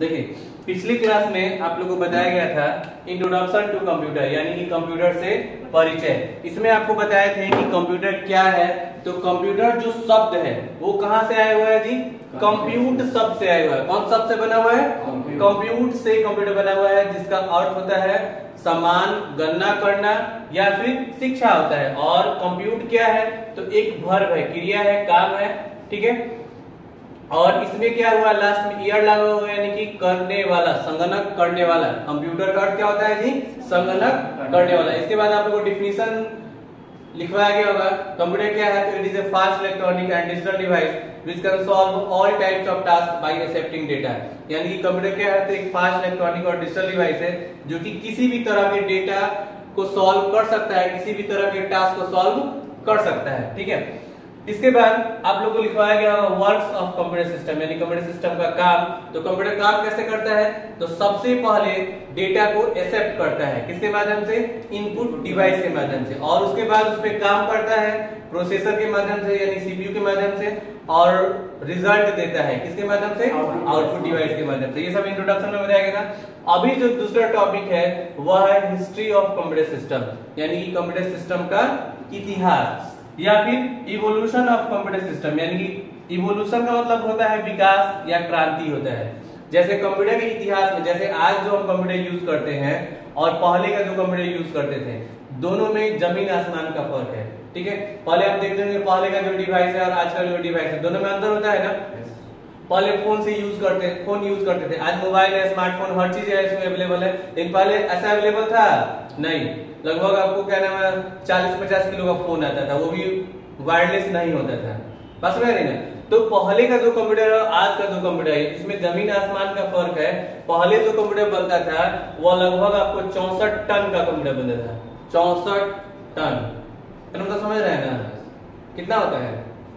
देखिए पिछली क्लास में आप लोगों को बताया गया था इंट्रोडक्शन टू कंप्यूटर, यानी कि कंप्यूटर से परिचय। इसमें आपको बताए थे कि कंप्यूटर क्या है। तो कंप्यूटर जो शब्द है वो कहां से आया हुआ है जी? कंप्यूट शब्द से आया हुआ है। कौन शब्द से बना हुआ है? कंप्यूट से कंप्यूटर बना हुआ है, जिसका अर्थ होता है समान, गणना करना या फिर शिक्षा होता है। और कंप्यूट क्या है? तो एक वर्ब है, क्रिया है, काम है, ठीक है। और इसमें क्या हुआ, लास्ट में ईयर लगा हुआ है, यानी कि करने वाला, संगणक करने वाला। कंप्यूटर का अर्थ क्या होता है जी? संगणक करने वाला। इसके बाद आप लोगों को डिफिनीशन लिखवाया गया होगा। कंप्यूटर क्या है? तो it is a fast electronic and digital device which can solve all types of task by accepting data. यानी कि कंप्यूटर क्या है? तो एक फास्ट इलेक्ट्रॉनिक और डिजिटल डिवाइस है जो कि किसी भी तरह के डेटा को सॉल्व कर सकता है, किसी भी तरह के टास्क को सॉल्व कर सकता है, ठीक है। इसके बाद आप लोगों को लिखवाया गया होगा वर्क्स ऑफ कंप्यूटर सिस्टम, यानी कंप्यूटर सिस्टम का काम। तो कंप्यूटर काम कैसे करता है? तो सबसे पहले डेटा को एक्सेप्ट करता है, किसके माध्यम से? इनपुट डिवाइस के माध्यम से। और उसके बाद उस पर काम करता है प्रोसेसर के माध्यम से, यानी सीपीयू के माध्यम से। और रिजल्ट देता है किसके माध्यम से? आउटपुट डिवाइस के माध्यम से। ये सब इंट्रोडक्शन में बताया गया था। अभी जो दूसरा टॉपिक है वह है हिस्ट्री ऑफ कंप्यूटर सिस्टम, यानी कि कंप्यूटर सिस्टम का इतिहास या फिर इवोल्यूशन ऑफ कंप्यूटर सिस्टम। यानी कि इवोल्यूशन का मतलब होता है विकास या क्रांति होता है। जैसे कंप्यूटर के इतिहास में, जैसे आज जो हम कंप्यूटर यूज करते हैं और पहले का जो कंप्यूटर यूज करते थे, दोनों में जमीन आसमान का फर्क है, ठीक है। पहले आप देखते होंगे पहले का जो डिवाइस है और आज का जो डिवाइस है, दोनों में अंतर होता है ना। पहले फोन यूज करते थे, आज मोबाइल है, स्मार्टफोन, हर चीज है इसमें अवेलेबल है। लेकिन पहले ऐसा अवेलेबल था नहीं। लगभग आपको क्या नाम है 40-50 किलो का फोन आता था, वो भी वायरलेस नहीं होता था, बस में नहीं ना। तो पहले का जो कंप्यूटर है आज का जो कंप्यूटर है, इसमें जमीन आसमान का फर्क है। पहले जो कंप्यूटर बनता था वो लगभग आपको 64 टन का कंप्यूटर बनता था। 64 टन मतलब समझ रहे हैं ना कितना होता है?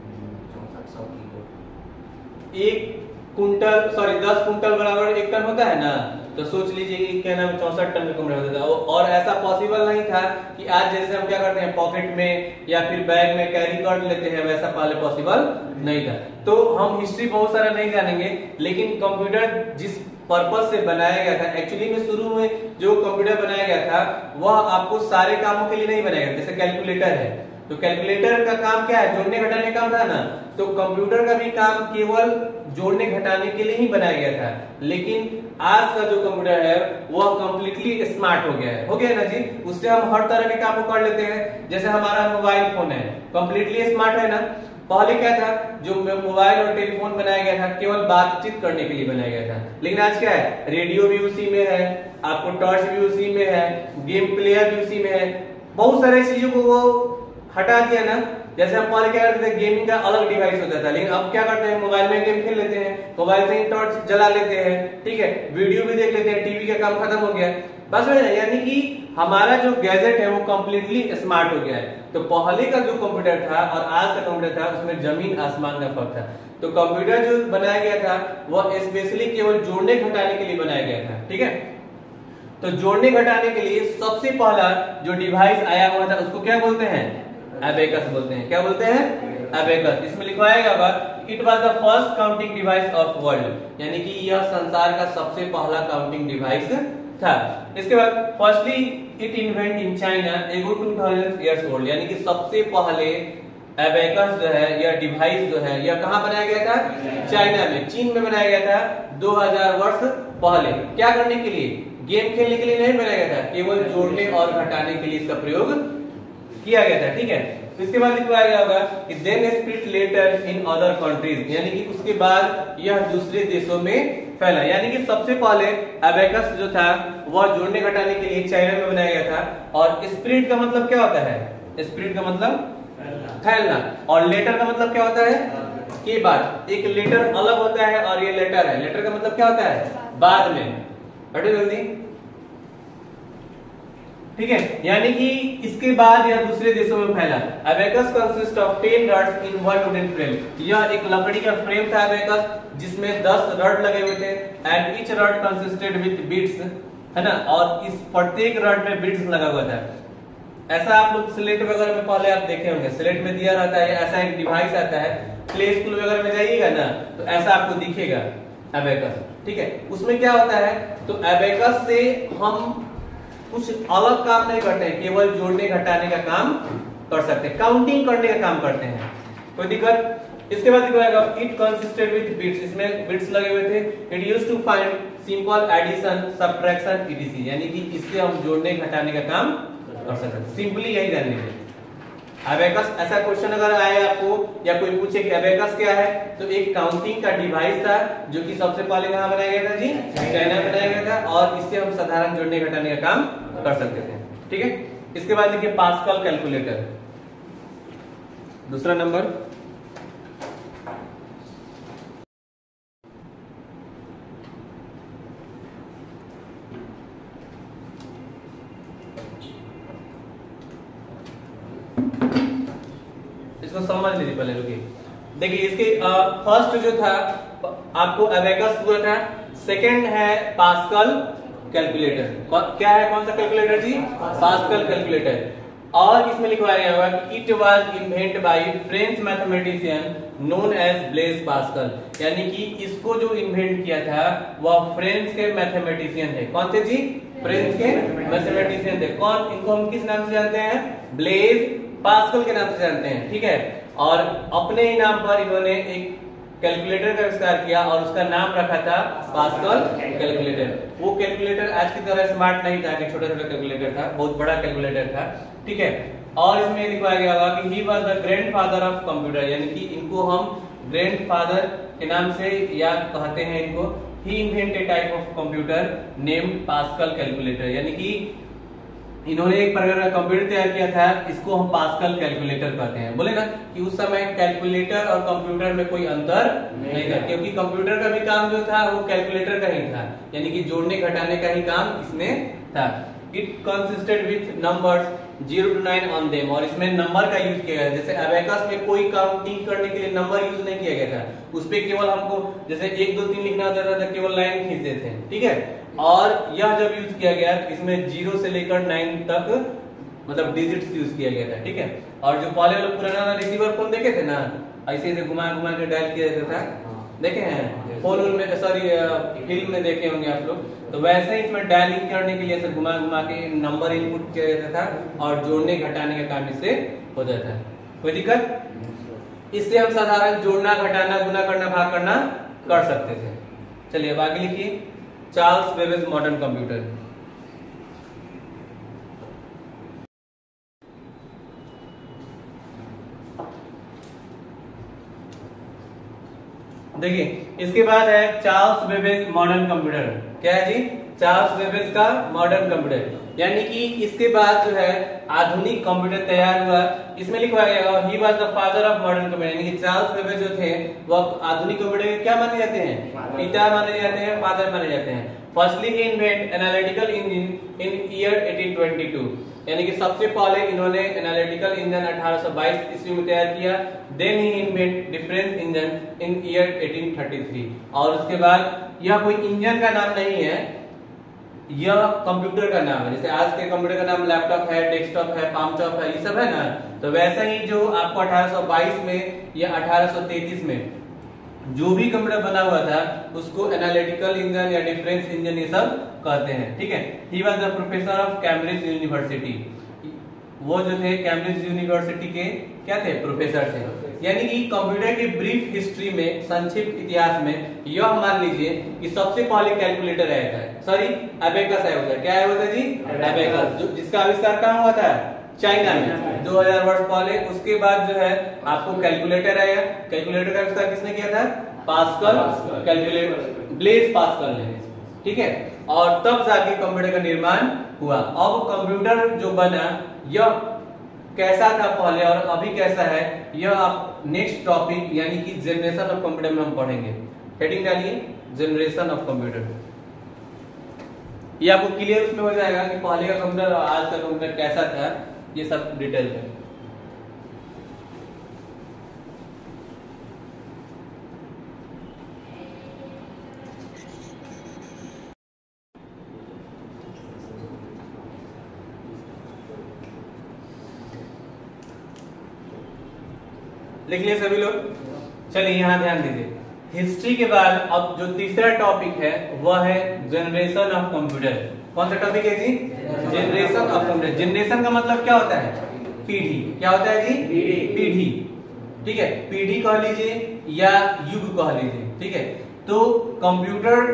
10 कुंटल बराबर 1 टन होता है ना। तो सोच लीजिए कि क्या नाम 64 टन का कंप्यूटर होता था। और ऐसा पॉसिबल नहीं था कि आज जैसे हम क्या करते हैं पॉकेट में या फिर बैग में कैरी कर लेते हैं, वैसा पहले पॉसिबल नहीं था। तो हम हिस्ट्री बहुत सारा नहीं जानेंगे, लेकिन कंप्यूटर जिस पर्पस से बनाया गया था, एक्चुअली में शुरू में जो कंप्यूटर बनाया गया था वह आपको सारे कामों के लिए नहीं बनाया गया। जैसे कैलकुलेटर है, तो कैलकुलेटर का काम क्या है? जोड़ने घटाने का काम था ना। तो कंप्यूटर का भी काम केवल जोड़ने घटाने के लिए ही बनाया गया था। लेकिन आज का जो कंप्यूटर है वह कंप्लीटली स्मार्ट हो गया है ना जी। उससे हम हर तरह के काम को कर लेते हैं। जैसे हमारा मोबाइल फोन है, कंप्लीटली स्मार्ट है ना। पहले क्या था, जो मोबाइल और टेलीफोन बनाया गया था केवल बातचीत करने के लिए बनाया गया था। लेकिन आज क्या है, रेडियो भी उसी में है, आपको टॉर्च भी उसी में है, गेम प्लेयर भी उसी में है। बहुत सारी चीजों को वो हटा दिया ना। जैसे हम पहले क्या करते थे, गेमिंग का अलग डिवाइस होता था, लेकिन अब क्या करते हैं, मोबाइल में गेम खेल लेते हैं, मोबाइल से ही टॉर्च जला लेते हैं, ठीक है, वीडियो भी देख लेते हैं, टीवी का काम खत्म हो गया, बस है। यानी कि हमारा जो गैजेट है वो कंप्लीटली स्मार्ट हो गया है। तो पहले का जो कंप्यूटर था और आज का कंप्यूटर था उसमें जमीन आसमान का फर्क था। तो कंप्यूटर जो बनाया गया था वह स्पेशली केवल जोड़ने घटाने के लिए बनाया गया था, ठीक है। तो जोड़ने घटाने के लिए सबसे पहला जो डिवाइस आया हुआ था उसको क्या बोलते हैं? एबेकस बोलते हैं। क्या बोलते हैं? एबेकस। इसमें लिखवाया गया होगा it was the first counting device of world, यानी कि यह संसार का सबसे पहला काउंटिंग डिवाइस था। इसके बाद firstly it invent in China ago 2000 years old, यानी कि सबसे पहले एबेकस जो है यह डिवाइस जो है यह कहां बनाया गया था? चाइना में, चीन में बनाया गया था 2000 वर्ष पहले। क्या करने के लिए? गेम खेलने के लिए नहीं बनाया गया था, केवल जोड़ने और घटाने के लिए इसका प्रयोग किया गया था, ठीक है। तो इसके बाद लिखवाया गया होगा कि then split later in other countries, यानी कि उसके बाद यह दूसरे देशों में फैला। यानी कि सबसे पहले एबेकस जो था वह जोड़ने घटाने के लिए चाइना में बनाया गया था। और स्प्लिट का मतलब क्या होता है? स्प्लिट का मतलब फैलना। और लेटर का मतलब क्या होता है? के बाद। एक लेटर अलग होता है और ये लेटर है। लेटर का मतलब क्या होता है? बाद में। बैठो जल्दी, ठीक है। यानी कि इसके बाद यह दूसरे देशों में फैला। Abacus consist of 10 rods in one wooden frame. यह एक लकड़ी का फ्रेम था एबेकस, जिसमें 10 रड लगे हुए थे। And each rod consisted with beads, है ना। और इस प्रत्येक रड में बीट्स लगा हुआ था। ऐसा आप लोग स्लेट वगैरह में पहले आप देखे होंगे, स्लेट में दिया रहता है, ऐसा एक डिवाइस आता है। प्ले स्कूल वगैरह में जाइएगा ना तो ऐसा आपको दिखेगा एबेकस, ठीक है। उसमें क्या होता है, तो एबेकस से हम कुछ अलग काम नहीं करते हैं, केवल जोड़ने घटाने का काम कर सकते हैं, काउंटिंग करने का काम करते हैं, कोई दिक्कत। इसके बाद दिखाएगा इट कंसिस्टेड विद बिट्स, इसमें बिट्स लगे हुए थे। It used to find simple addition, subtraction, ETC, यानी कि इससे हम जोड़ने घटाने का काम कर सकते हैं। सिंपली यही जान लीजिए। एबेकस, ऐसा क्वेश्चन अगर आए आपको या कोई पूछे कि एबेकस क्या है, तो एक काउंटिंग का डिवाइस था जो कि सबसे पहले कहां बनाया गया था जी, चाइना में बनाया गया था, और इससे हम साधारण जोड़ने घटाने का काम कर सकते थे, ठीक है। इसके बाद देखिए पास्कल कैलकुलेटर, दूसरा नंबर। इसको समझ लीजिए पहले, रुकिए। देखिए इसके फर्स्ट जो था आपको एबेकस पूरा था, सेकंड है पास्कल कैलकुलेटर। क्या है, कौन सा कैलकुलेटर जी, पास्कल कैलकुलेटर। और इसमें लिखवाया गया होगा कि it was invented by French mathematician known as Blaise Pascal, यानी कि इसको जो इन्वेंट किया था वह फ्रेंच के मैथमेटिशियन थे। कौन थे जी, फ्रेंच के मैथमेटिशियन थे। कौन, इनको हम किस नाम से जानते हैं, ब्लेज पास्कल के नाम से जानते हैं, ठीक है। और अपने ही नाम पर इन्होंने एक कैलकुलेटर का आविष्कार किया और उसका नाम रखा था पास्कल कैलकुलेटर। वो कैलकुलेटर आज की तरह स्मार्ट नहीं था कि छोटा छोटा कैलकुलेटर था, बहुत बड़ा कैलकुलेटर था, ठीक है। और इसमें लिखवाया गया होगा कि he was the grandfather of computer, यानी कि इनको हम ग्रैंडफादर के नाम से याद कहते हैं इनको। He invented type of computer named Pascal calculator, यानी कि इन्होंने एक प्रकार का कंप्यूटर तैयार किया था, इसको हम पास्कल कैलकुलेटर कहते हैं। बोले ना कि उस समय कैलकुलेटर और कंप्यूटर में कोई अंतर नहीं था, क्योंकि कंप्यूटर का भी काम जो था वो कैलकुलेटर का ही था, यानी कि जोड़ने घटाने का ही काम इसमें था। It consisted with numbers 0 to 9 on them, और इसमें नंबर का यूज किया गया। जैसे एबेकस में कोई काउंटिंग करने के लिए नंबर यूज नहीं किया गया था, उस पे केवल हमको जैसे 1 2 3 लिखना होता था, केवल लाइन खींच देते हैं, ठीक है। और यह जब यूज किया गया इसमें 0 से लेकर 9 तक मतलब डिजिट्स यूज किया गया था, ठीक है। और जो पहले वाला पुराना वाला रिसीवर फोन देखे थे ना, ऐसे ऐसे घुमा घुमा के डायल किया जाता था, देखे हैं फोन में, सॉरी फिल्म में देखे होंगे आप लोग। तो वैसे ही इसमें डायलिंग करने के लिए ऐसे घुमा घुमा के नंबर इनपुट किया जाता था और जोड़ने घटाने का काम इससे हो जाता है। कोई दिक्कत, इससे हम साधारण जोड़ना घटाना गुना करना भाग करना कर सकते थे। चलिए अब आगे लिखिए, चार्ल्स बेबेज मॉडर्न कंप्यूटर। देखिए इसके बाद है चार्ल्स बेबेज मॉडर्न कंप्यूटर। क्या है जी, चार्ल्स बेबेज का मॉडर्न कंप्यूटर, यानी कि इसके बाद जो है आधुनिक कंप्यूटर तैयार हुआ। इसमें लिखवा गया he was the father of modern computer, यानी कि चार्ल्स बेबेज जो थे वह आधुनिक कंप्यूटर के क्या माने जाते हैं, पिता माने जाते हैं, फादर माने जाते हैं। Firstly he invent analytical engine in year 1822, यानी कि सबसे पहले इन्होंने एनालिटिकल इंजन 1822 ईस्वी में तैयार किया। Then he invent difference engine in year 1833, और उसके बाद यह कोई इंजन का नाम नहीं है, यह कंप्यूटर का नाम है। जैसे आज के कंप्यूटर का नाम लैपटॉप है, डेस्कटॉप है, पाम टॉप है, ये सब है ना, तो वैसा ही जो आपको 1822 में या 1833 में जो भी कंप्यूटर बना हुआ था उसको एनालिटिकल इंजन या डिफरेंस इंजन ये सब कहते हैं, ठीक है। He was the professor of Cambridge University, वो जो थे कैम्ब्रिज यूनिवर्सिटी के क्या थे, प्रोफेसर थे। यानी कि कंप्यूटर की ब्रीफ हिस्ट्री में, संक्षिप्त इतिहास में यह मान लीजिए कि सबसे पहले कैलकुलेटर आया था, सॉरी एबेकस आया होता है। क्या आया होता है जी, एबेकस, जो जिसका आविष्कार कहाँ हुआ था, चाइना में 2000 वर्ष पहले। उसके बाद जो है आपको कैलकुलेटर आया। कैलकुलेटर का आविष्कार किसने किया था, पास्कल कैलकुलेटर, ब्लेज पास्कल ने, ठीक है। और तब जाके कंप्यूटर का निर्माण हुआ। अब कंप्यूटर जो बना यह कैसा था पहले और अभी कैसा है, यह आप नेक्स्ट टॉपिक यानी कि जनरेशन ऑफ कंप्यूटर में हम पढ़ेंगे। हेडिंग डालिए जनरेशन ऑफ कंप्यूटर, ये आपको क्लियर उसमें हो जाएगा कि पहले का कंप्यूटर और आज का कंप्यूटर कैसा था, ये सब डिटेल में। लिख लिए सभी लोग, चलिए यहां ध्यान दीजिए। हिस्ट्री के बाद अब जो तीसरा टॉपिक है वह है जनरेशन ऑफ कंप्यूटर। कौन सा टॉपिक है जी? Generation of computer. जनरेशन का मतलब क्या होता है? पीढ़ी। क्या होता है जी? पीढ़ी। ठीक है, पीढ़ी कह लीजिए या युग कह लीजिए। ठीक है, तो कंप्यूटर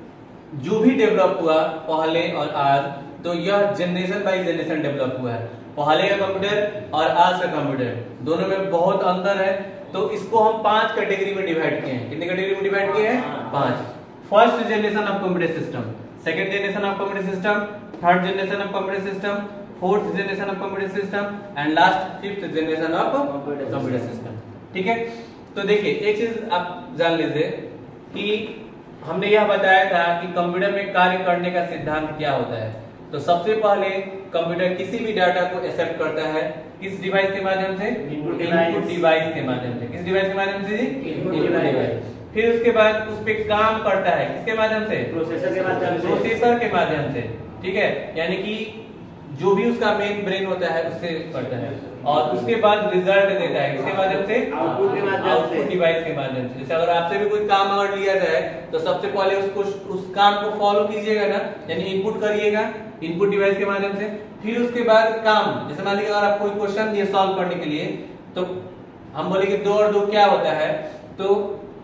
जो भी डेवलप हुआ पहले और आज, तो यह जनरेशन बाय जनरेशन डेवलप हुआ है। पहले का कंप्यूटर और आज का कंप्यूटर दोनों में बहुत अंतर है। तो इसको हम 5 कैटेगरी में डिवाइड किए हैं। कितनी कैटेगरी में डिवाइड किए हैं? 5। First generation of computer system, second generation of computer system, third generation of computer system, fourth generation of computer system and last fifth generation of computer system. ठीक है, तो देखिए एक चीज आप जान लीजिए कि हमने यह बताया था कि कंप्यूटर में कार्य करने का सिद्धांत क्या होता है। तो सबसे पहले कंप्यूटर किसी भी डाटा को एक्सेप्ट करता है किस डिवाइस के माध्यम से? इनपुट डिवाइस के माध्यम से। किस डिवाइस के माध्यम से? Input device. फिर उसके बाद उस पे काम करता है किसके माध्यम से? प्रोसेसर के माध्यम से। प्रोसेसर के माध्यम से। ठीक है, यानी कि जो भी उसका मेन ब्रेन होता है उससे करता है, और उसके बाद रिजल्ट देता है किसके माध्यम से? आउटपुट के माध्यम से, आउटपुट डिवाइस के माध्यम से। जैसे अगर आपसे भी कोई काम अगर लिया जाए तो सबसे पहले उसको उस काम को फॉलो कीजिएगा ना, यानी इनपुट करिएगा इनपुट डिवाइस के माध्यम से। फिर उसके बाद काम, जैसे मान लीजिए अगर आप कोई क्वेश्चन दिए सॉल्व करने के लिए, तो हम बोलेंगे 2 और 2 क्या होता है, तो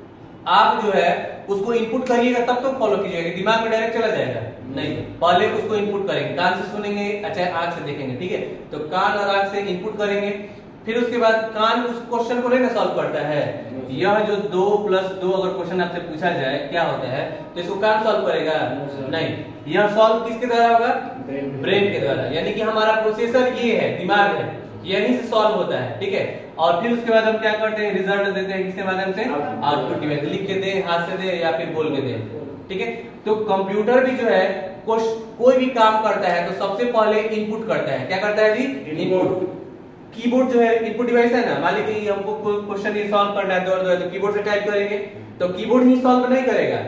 आप जो है उसको इनपुट करिएगा तब तो फॉलो कीजिएगा, दिमाग में डायरेक्ट चला जाएगा नहीं, पहले उसको इनपुट करेंगे, कान से सुनेंगे, अच्छा आंख से देखेंगे। ठीक है, तो कान और आंख से इनपुट करेंगे, फिर उसके बाद कान उस क्वेश्चन को नहीं सॉल्व करता है। यह जो 2 + 2 अगर क्वेश्चन आपसे पूछा जाए क्या होता है, तो इसको कान सॉल्व करेगा नहीं, यह सॉल्व किसके द्वारा होगा? ब्रेन के द्वारा। यानी कि हमारा प्रोसेसर ये है, दिमाग है, यहीं से सॉल्व होता है। ठीक है, और फिर उसके बाद हम क्या करते हैं? रिजल्ट देते हैं किसके माध्यम से? Output device. लिख के दे, हाथ से दे या फिर बोल के दे। ठीक है, तो कंप्यूटर भी जो है कोई भी काम करता है तो सबसे पहले इनपुट करता है। क्या करता है जी? इनपुट। कीबोर्ड जो है इनपुट डिवाइस है ना, मान लीजिए हमको कोई क्वेश्चन ये सॉल्व करना है 2 और 2 है, तो कीबोर्ड से टाइप करेंगे, तो कीबोर्ड ही सॉल्व नहीं करेगा।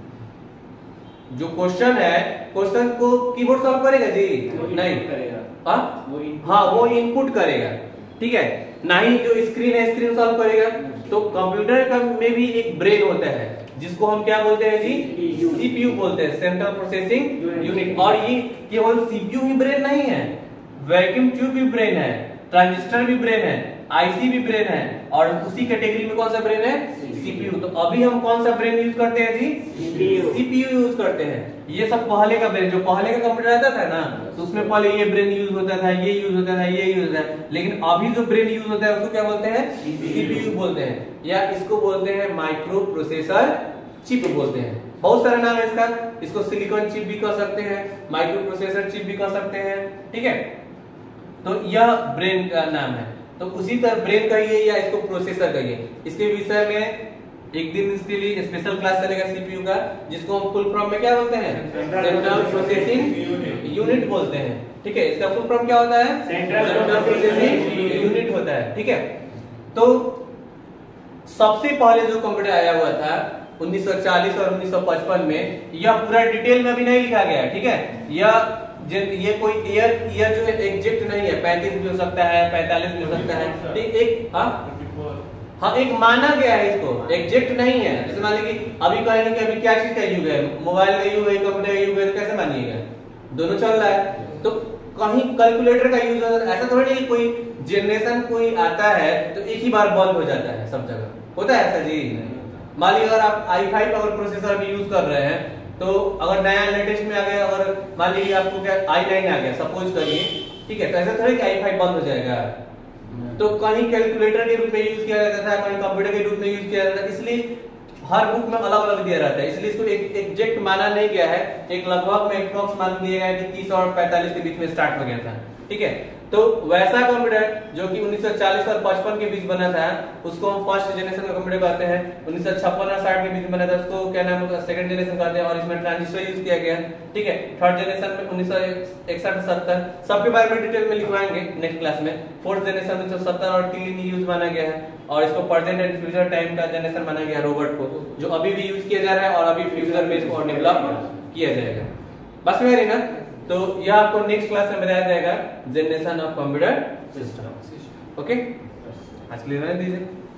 जो क्वेश्चन है, क्वेश्चन को कीबोर्ड सॉल्व करेगा जी? नहीं करेगा। हाँ, वो इनपुट करेगा। ठीक है, ना ही जो स्क्रीन है स्क्रीन सॉल्व करेगा। तो कंप्यूटर का में भी एक ब्रेन होता है जिसको हम क्या बोलते हैं जी? सीपीयू बोलते हैं, सेंट्रल प्रोसेसिंग यूनिट। और ये केवल सीपीयू ही ब्रेन नहीं है, वैक्यूम ट्यूब भी ब्रेन है, ट्रांजिस्टर भी ब्रेन है, आईसी भी ब्रेन है, और उसी कैटेगरी में कौन सा ब्रेन है? सीपीयू। तो अभी हम कौन सा ब्रेन यूज करते हैं जी? सीपीयू यूज करते हैं। ये सब पहले का ब्रेन, जो पहले का कंप्यूटर आता था ना, तो उसमें पहले ये ब्रेन यूज होता था, ये यूज होता था, ये यूज होता है। लेकिन अभी जो ब्रेन यूज होता है उसको क्या बोलते हैं? सीपीयू बोलते हैं, या इसको बोलते हैं माइक्रो प्रोसेसर चिप बोलते हैं। बहुत सारा नाम है इसका, इसको सिलिकॉन चिप भी कह सकते हैं, माइक्रो प्रोसेसर चिप भी कह सकते हैं। ठीक है, तो यह ब्रेन का नाम है। तो उसी तरह ब्रेन कहिए या इसको प्रोसेसर कहिए। इसके विषय में एक दिन इसके लिए स्पेशल क्लास चलेगा सीपीयू का, जिसको हम फुल फॉर्म में क्या बोलते हैं? सेंट्रल प्रोसेसिंग यूनिट बोलते हैं। ठीक है, इसका फुल फॉर्म क्या होता है? सेंट्रल प्रोसेसिंग यूनिट होता है। ठीक है, तो सबसे पहले जो कंप्यूटर आया हुआ था 1940 और 1955 में, यह पूरा डिटेल में अभी नहीं लिखा गया है। ठीक है, ये कोई ईयर जो है एग्जैक्ट नहीं है, 35 भी हो सकता है, 45 भी हो सकता है। एक हाँ एक माना गया है, इसको एग्जैक्ट नहीं है। जैसे मान लीजिए अभी कहेंगे कि अभी क्या चीज का युग है, मोबाइल का युग है, कंप्यूटर का युग है, तो कैसे मानिएगा? दोनों चल रहा है। तो कहीं कैलकुलेटर का यूज होता है, ऐसा थोड़ी नहीं कोई जनरेशन कोई आता है तो एक ही बार बंद हो जाता है, सब जगह होता है ऐसा जी? मान लीजिए अगर आप i5 अगर प्रोसेसर अभी यूज कर रहे हैं, तो अगर नया लेटेस्ट में आ गया, अगर मान लीजिए आपको क्या i9 आ गया सपोज करिए, ठीक है, तो ऐसा थोड़ी कि i5 बंद हो जाएगा। तो कहीं कैलकुलेटर के रूप में यूज किया जाता था, कहीं कंप्यूटर के रूप में यूज किया जाता था, इसलिए हर बुक में अलग अलग दिया रहता है, इसलिए इसको एक एग्जैक्ट माना नहीं गया है। एक लगभग में अप्रॉक्स मान दिया गया है कि 30 और 45 के बीच में स्टार्ट हो गया था। ठीक है, तो वैसा कंप्यूटर जो कि 1940 और 55 के बीच बना था, उसको हम फर्स्ट जनरेशन का कंप्यूटर कहते हैं। 1956 और 60 के बीच बना था, उसको क्या नाम है? सेकंड जनरेशन कहते हैं, और इसमें ट्रांजिस्टर यूज किया गया। ठीक है, थर्ड जनरेशन में 1961-70 सबके बारे में डिटेल में लिखवाएंगे नेक्स्ट क्लास में। फोर्थ जनरेशन 1970 और टीन यूज माना गया है, और इसको प्रेजेंट एंड फ्यूचर टाइम का जनरेशन माना गया रोबोट को, जो अभी भी यूज किया जा रहा है और अभी फ्यूचर में इसको डेवलप किया जाएगा। बस मेरी ना, तो यह आपको नेक्स्ट क्लास में बताया जाएगा generation of computer system. Okay, आज के लिए रहने दीजिए।